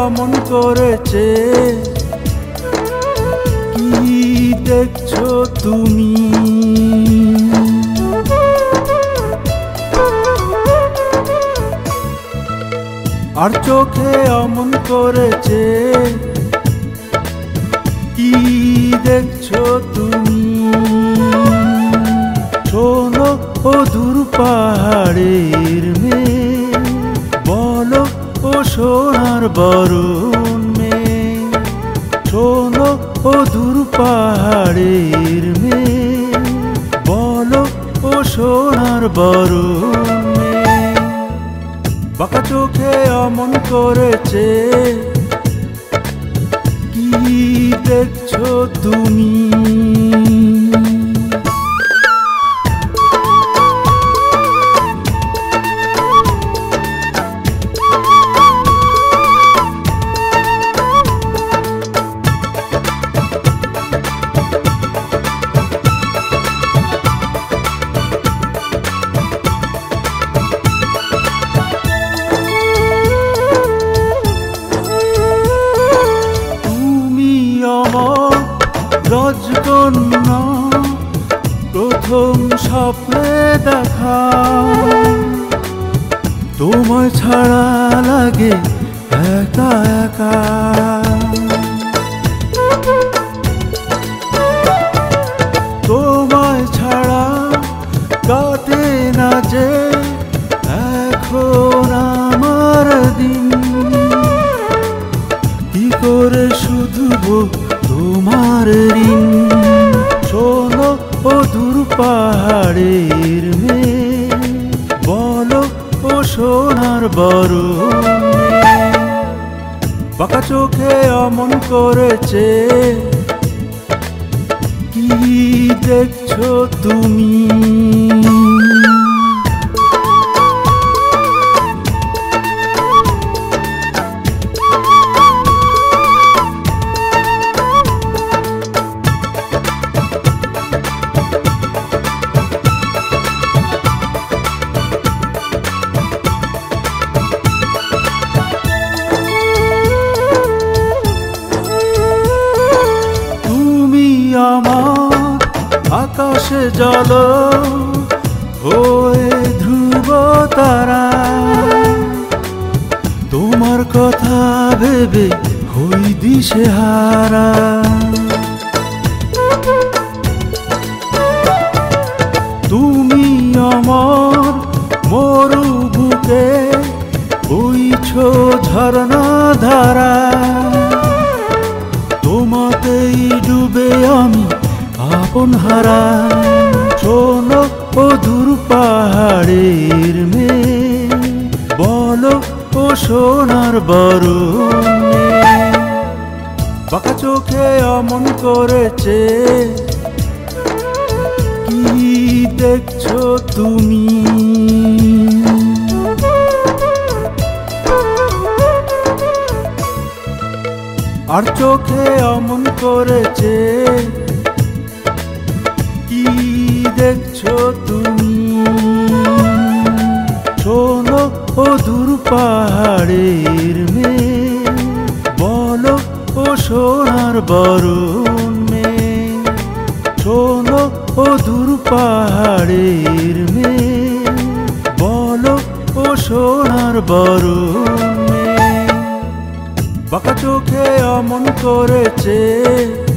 অমন করেছে? কি দেখছো তুমি? আর চোখে অমন করেছে? কি দেখছো তুমি? শোনো ও দূর পাহাড়ের মেয়ে, বলো ও সোনার বরণ মেয়ে। শোনো ও দূর পাহাড়ের মেয়ে, বলো ও সোনার বরণ মেয়ে। বাঁকা চোখে অমন করেছে? কি দেখছো তুমি? রজকন্যা প্রথম স্বপ্নে দেখা, তোমায় ছাড়া লাগে একা একা। তোমায় ছাড়া কাটে না যে এখন আমার দিন। কি করে শুধু তোমার ঋণ? শোনো ও দূর পাহাড়ের মেয়ে, বলো ও সোনার বরণ মেয়ে। বাঁকা চোখে অমন করেছে? কি দেখছো তুমি? আমার আকাশে জল হয়ে ধ্রুব তারা, তোমার কথা ভেবে হই দিশেহারা। তুমি আমার মরু বুকে বইছো ঝরনা ধারা, তোমাতেই ডুবে আমি আপন হারা। শোনো ও দূর পাহাড়ের মেয়ে, বলো ও সোনার বরণ মেয়ে। বাঁকা চোখে অমন করেছে? কি দেখছো তুমি? আর চোখে অমন করেছে? কি দেখছো তুমি? শোনো ও দূর পাহাড়ের মেয়ে, বলো ও সোনার বরণ মেয়ে। শোনো ও দূর পাহাড়ের মেয়ে, বলো ও সোনার বরণ মেয়ে। বাঁকা চোখে অমন করেছে?